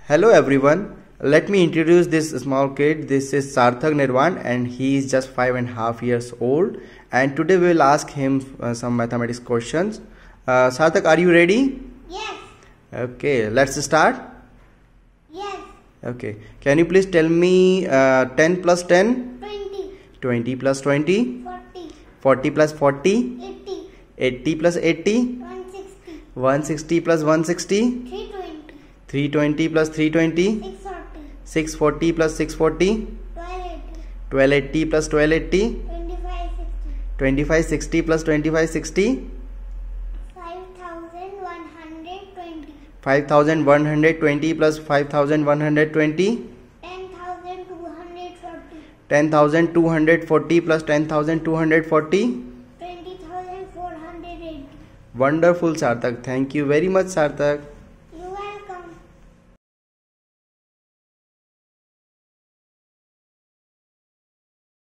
Hello everyone. Let me introduce this small kid. This is Sarthak Nirwan and he is just 5.5 years old. And today we will ask him some mathematics questions. Sarthak, are you ready? Yes. Okay, let's start. Yes. Okay. Can you please tell me 10 plus 10? 20. 20 plus 20? 40. 40 plus 40? 80. 80 plus 80? 160. 160 plus 160? 320. 320 plus 320? 640. 640 plus 640? 1280. 1280 plus 1280? 2560. 2560 plus 2560? 5120. 5120 plus 5120? 10240. 10240 plus 10240? 20,480. Wonderful, Sarthak. Thank you very much, Sarthak.